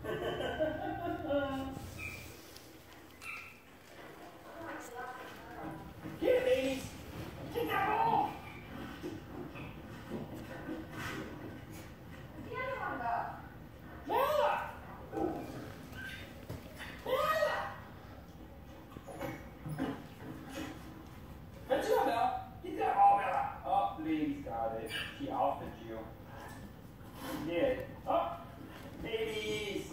Get it, babies. Get that ball. The other one go. Bella. Bella. Good job, Bella. Get that ball, Bella. Oh, baby's got it. She offered you. She did. Oh, babies.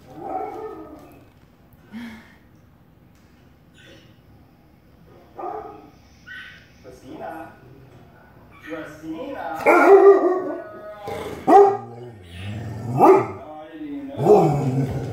Christina. Christina. Oh, I didn't even know.